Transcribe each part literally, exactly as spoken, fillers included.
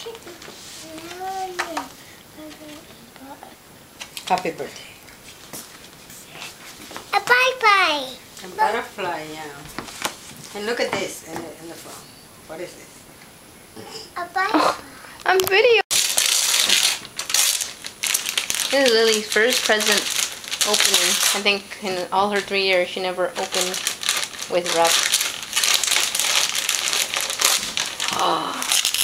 Happy birthday. A bye-bye. A butterfly, yeah. And look at this in the, in the phone. What is this? A bye-bye. I'm video. This is Lily's first present opening. I think in all her three years she never opened with wrap. Oh.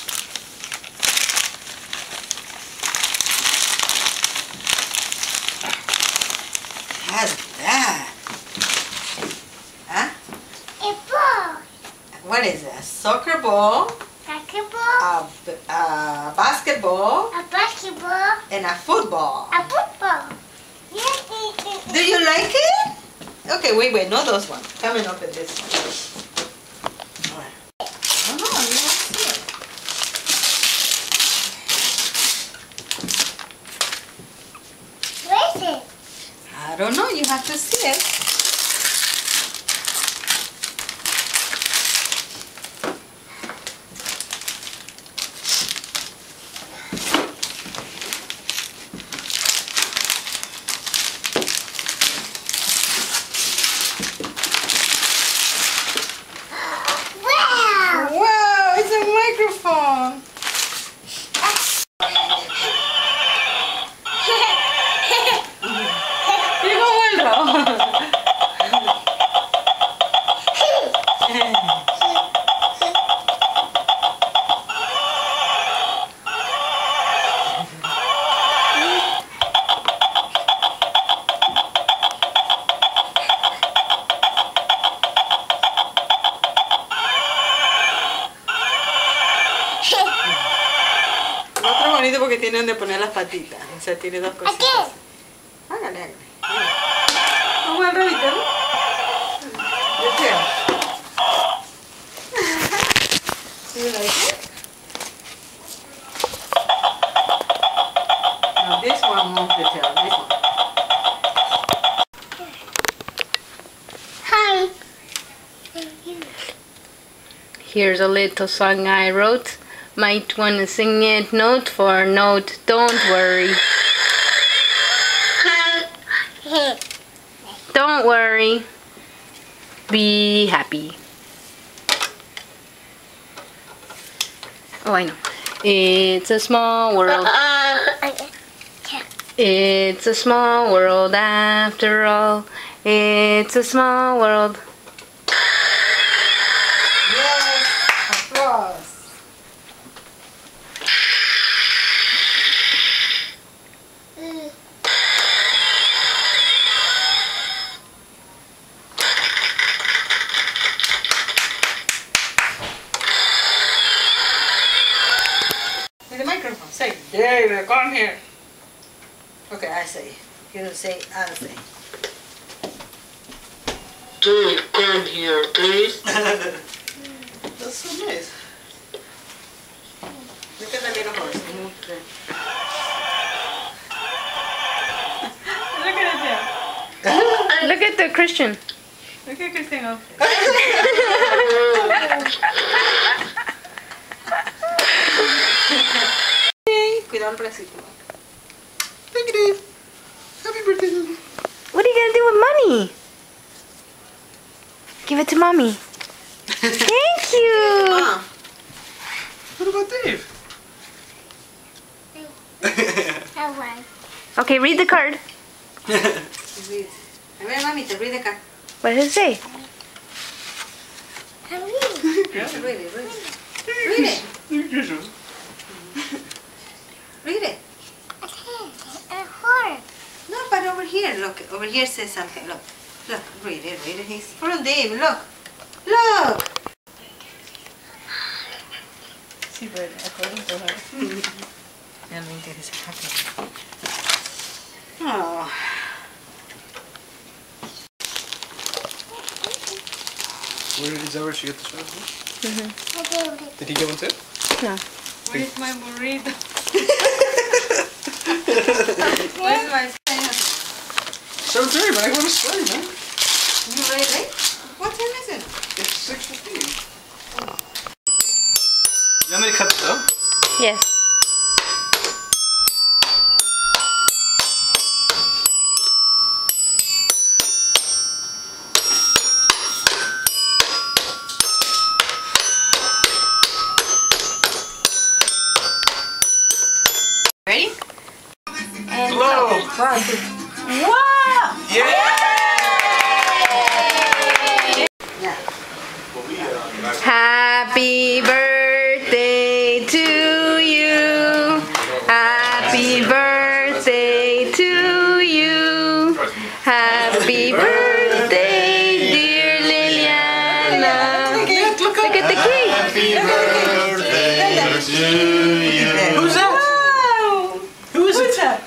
How's that? Huh? A ball. What is it? A soccer ball? Soccer ball. A, b- a basketball? A basketball. And a football. A football. Yes. Do you like it? Okay, wait, wait, not those ones. Come and open this one. Alright. I don't know, you want to see it. Where is it? I don't know, you have to see it. Wow. Wow, it's a microphone. Digo bueno. Otro bonito porque tiene donde poner las patitas. O sea, tiene dos cositas. Aquí. Hágale, hágale. ¿Cómo el rabito? Yo creo. Do you like it? No, this one won't be tail. This one. Hi. Here's a little song I wrote. Might wanna sing it note for note. Don't worry. Don't worry. Be happy. Oh, I know. It's a small world. It's a small world after all. It's a small world. Yes! Applause! With the microphone, say, David, come here. Okay, I say. You say, I'll say. Dave, come here, please. That's so nice. Look at the little horse. Look at it. Look at the Christian. Look at Christian up. Cuidado el bracito. Thank you, Dave. Happy birthday. What are you gonna do with money? Give it to mommy. Thank you. Mom. What about Dave? That one. Okay, read the card. Read. A ver, mamita, read the card. What does it say? I'm reading. Read it, read it. Read it. Read it. A horse. No, but over here, look. Over here says something. Look. Look. Read it, read it. He's from Dave. Look. Look. Sí, pero according to her. Ya no interesa. Oh. Where, is that where she got the sweater from? Mm-hmm. Did he get one too? No. Where's my burrito? Where's my pen? seven thirty, but I go to study, man. You ready late? What time is it? It's six fifteen. You want me to cut this out? Yes. Ready? And Blow. One, two. Wow! Yeah! Yeah. Happy birthday to you. Happy birthday to you. Happy birthday, dear Liliana. Look Look at the cake. Happy birthday to you. Who's that? Wow! Who is Who's it? that?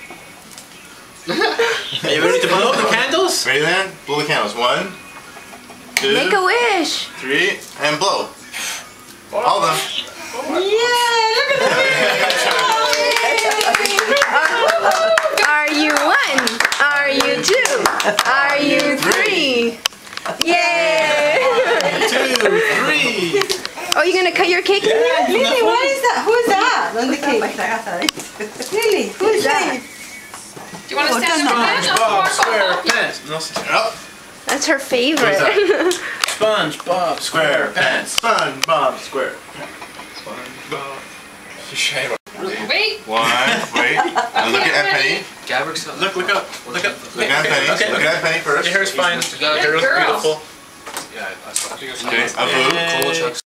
Are you ready to blow the candles? Ready then? Blow the candles. One, two, Make a wish. three, and blow. All of them. Yeah! Look at that! Are you one? Are you two? Are you three? Yay! Two, three. Oh, you gonna cut your cake? Lily, what is that? Who is that on the cake? Lily, who is that? Do you want to stand up and SpongeBob I'll SquarePants. No, Stand up. That's her favorite. SpongeBob SquarePants. SpongeBob SquarePants. SpongeBob. Shame. Wait. One. Wait. Now look at Penny. Gabrick's Look, look up. Look up. Look at Penny. Okay. Look at Penny first. Your hair's fine. Your hair looks girl. beautiful. Okay. Abu. And